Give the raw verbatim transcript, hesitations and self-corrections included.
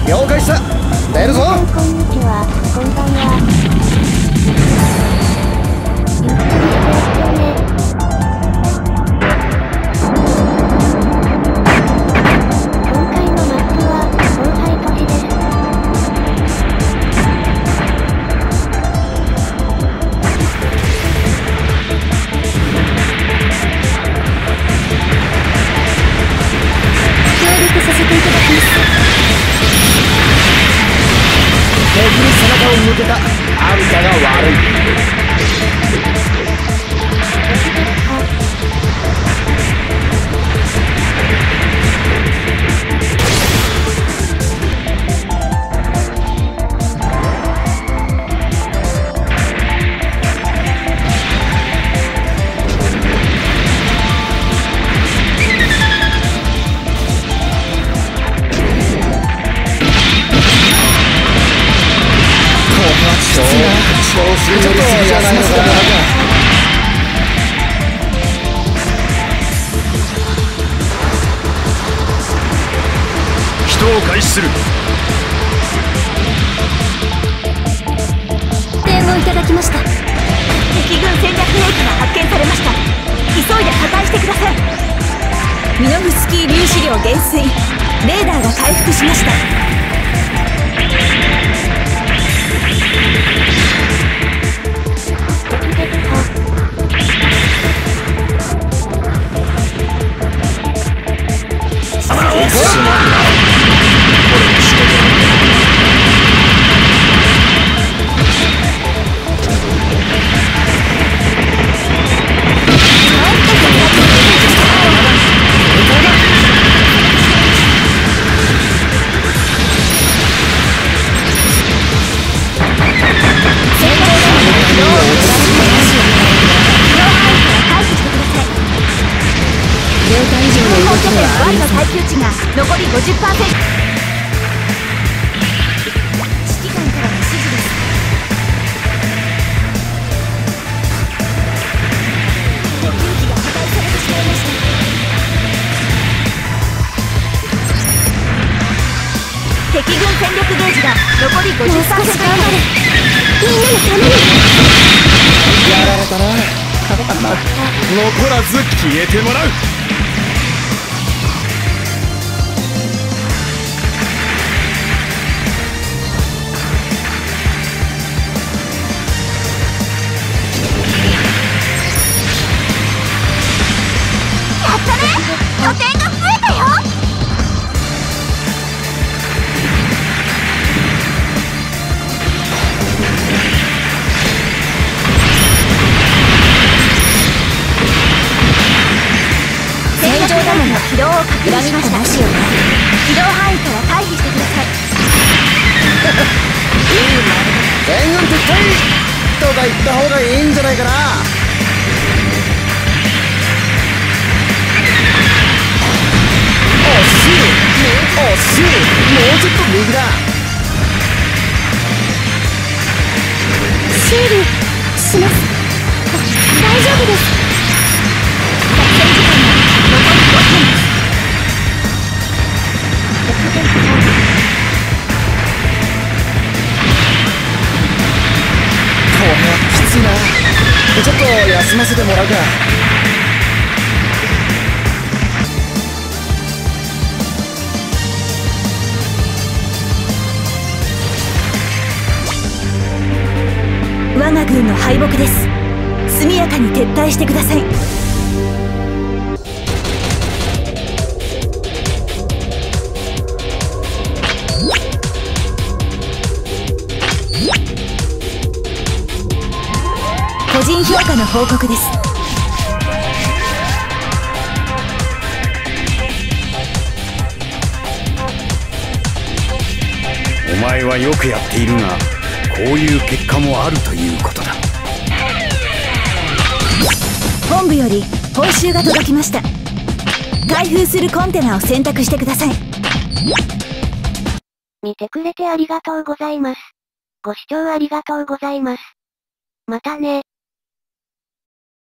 了解した。出るぞ。 こんにちは。こんばんは。ゆっくりしてよね。今回のマップは荒廃都市です。協力させていただきます。 敵に背中を向けたあんたが悪い。ちょっとじゃないのかな。 人を開始する。 伝言いただきました。 敵軍戦略兵器が発見されました。急いで破壊してください。ミノフスキー粒子量減衰。レーダーが回復しました。ワイの耐久値が残り ごじゅっパーセント。 指揮官からの指示です。航空機が破壊されてしまいました。敵軍戦力ゲージが残り ごじゅっパーセント。 みんなのために。 やられたな。 残らず消えてもらう。 拠点が増えたよ。戦場ダムの軌道を確認しました。軌道範囲から回避してください。 全軍撤退とか言った方がいいんじゃないかな。惜しい惜しい、もうちょっと右だ。 修理します。大丈夫です。 作戦時間が残りごふんです。 これはきついな。ちょっと休ませてもらうか。 我が軍の敗北です。速やかに撤退してください。個人評価の報告です。 お前はよくやっているが、こういう結果もあるということだ。 本部より報酬が届きました。開封するコンテナを選択してください。 見てくれてありがとうございます。ご視聴ありがとうございます。またね。